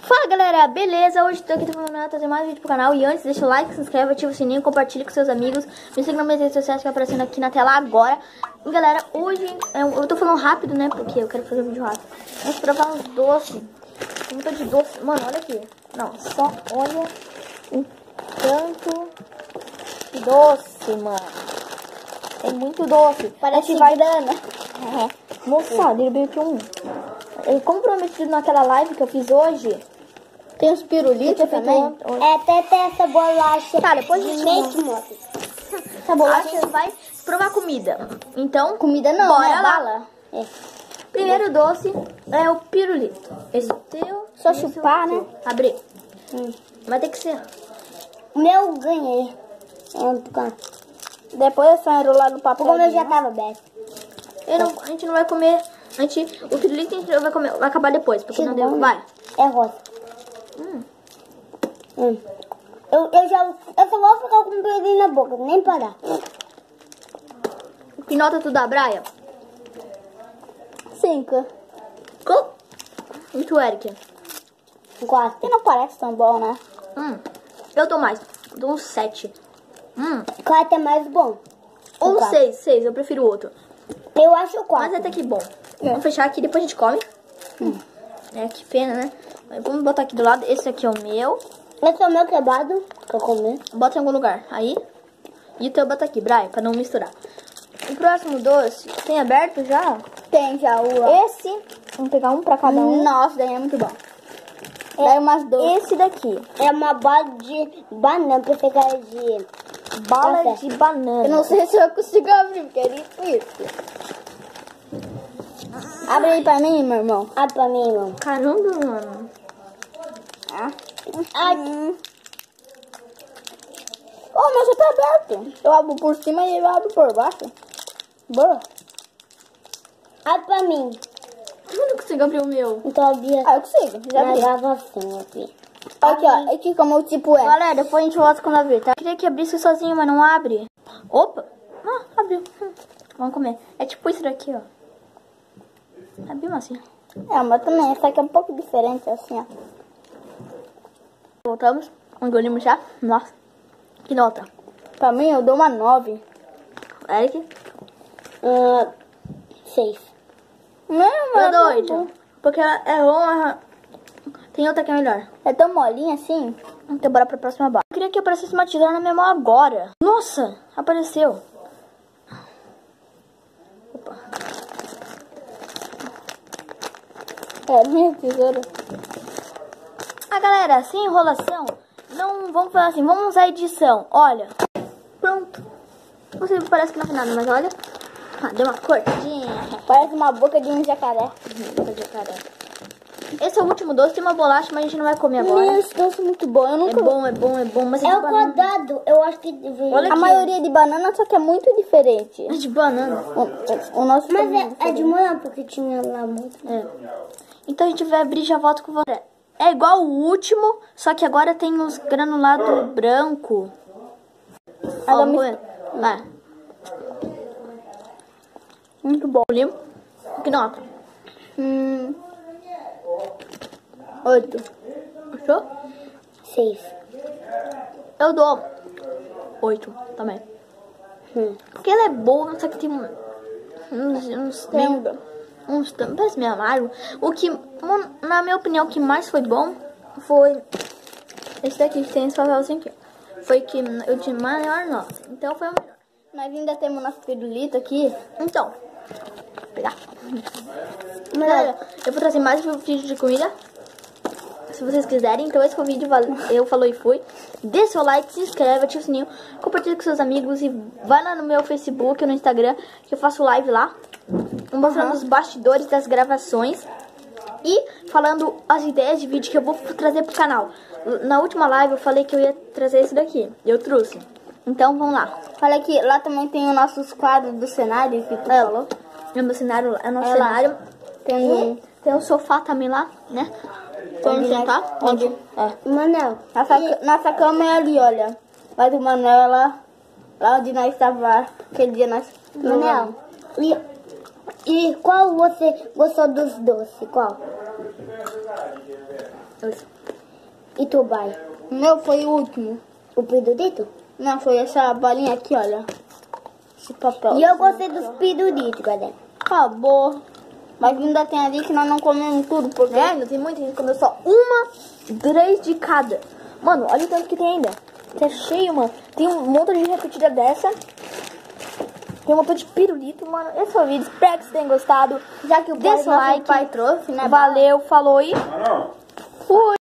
Fala galera, beleza? Hoje tô aqui trazer mais vídeo pro canal. E antes, deixa o like, se inscreve, ativa o sininho, compartilha com seus amigos. Me siga nas minhas redes sociais que tá aparecendo aqui na tela agora. E galera, hoje eu tô falando rápido, né? Porque eu quero fazer um vídeo rápido. Vamos provar uns doces. Tem muita de doce. Mano, olha aqui. Não, só olha o tanto de doce, mano. É muito doce. Parece grana. Moça, derrubei aqui um. Como prometido naquela live que eu fiz hoje, tem os pirulitos também. Até tem essa bolacha. Tá, depois a de gente leite moça. Essa bolacha a gente vai provar comida. Então, Comida não, bora é lá. bala. É. Primeiro doce é o pirulito. Esse é o teu. Só esse chupar, é o teu. né? Abrir. Vai ter que ser. O meu eu ganhei. Depois é só enrolar no papel. Como eu já tava aberto. A gente não vai comer. O pirulito a gente vai comer, vai acabar depois. Porque não deu. Vai. É rosa. Eu só vou ficar com o pirulito na boca, nem parar. Que nota tu dá, Brian? 5. E tu, Eric? 4. Que não parece tão bom, né? Eu dou mais. Eu dou um 7. 4 é mais bom. Ou 6, eu prefiro o outro. Eu acho 4. Mas até que bom. Vamos fechar aqui, depois a gente come. Que pena, né? Vamos botar aqui do lado. Esse aqui é o meu. Esse é o meu quebrado que eu comi. Bota em algum lugar. Aí. E o teu bota aqui, Brian, pra não misturar. O próximo doce, tem aberto já? Tem já o... Esse, vamos pegar um pra cada um. Nossa, daí é muito bom. Daí umas duas. Esse daqui. É uma bala de banana, pensei que era de... Bala de banana. Eu não sei se eu consigo abrir, porque é difícil. Abre aí pra mim, meu irmão. Abre pra mim, irmão. Caramba, mano. Oh, mas já tá aberto. Eu abro por cima e eu abro por baixo. Boa. Abre pra mim. Eu não consigo abrir o meu. Então abri. Eu consigo. Já abri. Assim, aqui. Aqui, ó. Aqui como o tipo é. Galera, depois a gente volta quando abrir, tá? Eu queria que abrisse sozinho, mas não abre. Opa. Abriu. Vamos comer. É tipo isso daqui, ó. Abriu assim. Mas também, essa aqui é um pouco diferente, assim, ó. Voltamos. Engolimos já. Nossa. Que nota? Pra mim, eu dou uma 9. Eric? 6. Não, eu dou 8. Porque é bom, tem outra que é melhor. É tão molinha assim. Então bora pra próxima barra. Eu queria que aparecesse uma tesoura na minha mão agora. Nossa, apareceu. Opa. Minha tesoura. Galera, sem enrolação, não vamos falar assim, vamos usar edição. Olha, pronto. Não sei, parece que não tem nada, mas olha. Deu uma cortadinha. Parece uma boca de um jacaré. Boca de jacaré. Esse é o último doce, tem uma bolacha, mas a gente não vai comer agora. Esse doce é muito bom. Eu nunca... É bom, mas é o quadrado. Eu acho que deveria. Olha a aqui. maioria de banana, só que é muito diferente. É de banana. O nosso mas é de manhã, porque tinha lá muito. Então a gente vai abrir e já volto com você. É igual o último, só que agora tem os granulados branco. Vamos comer. Muito bom. Limpo. Que nota? 8. Achou? 6. Eu dou 8 também. Porque ela é boa, só que tem parece meio amargo. O que, na minha opinião, o que mais foi bom foi esse daqui, que tem esse papelzinho aqui. Foi que eu tinha maior nota. Então foi o melhor. Nós ainda temos nosso pirulito aqui. Então, vou pegar. Galera, eu vou trazer mais vídeo de comida, se vocês quiserem. Então esse foi o vídeo, eu falou e fui. Dê seu like, se inscreve, ativa o sininho, compartilha com seus amigos e vai lá no meu Facebook ou no Instagram, que eu faço live lá, mostrando os bastidores das gravações e falando as ideias de vídeo que eu vou trazer pro canal. Na última live eu falei que eu ia trazer esse daqui, eu trouxe. Então vamos lá. Olha aqui, lá também tem os nossos quadros do cenário que tu falou. É o meu cenário, é o nosso cenário. Tem o sofá também lá, né? Vamos sentar? Onde? Manel, nossa cama é ali, olha. Lá do Manel, lá onde nós estávamos, aquele dia nós... Manel, e qual você gostou dos doces? Qual? E tu, pai? O meu foi o último. O pirulito? Não, foi essa bolinha aqui, olha. Esse papel. E eu gostei dos pirulitos, galera. Acabou. Mas ainda tem ali que nós não comemos tudo, porque... É, ainda tem muita gente que comeu só uma, 3 de cada. Mano, olha o tanto que tem ainda. Tá cheio, mano. Tem um monte de repetida dessa. Tem um montão de pirulito, mano. Esse foi o vídeo. Espero que vocês tenham gostado. Já que o pai, Deixa o like. pai trouxe, né? Valeu, falou e fui.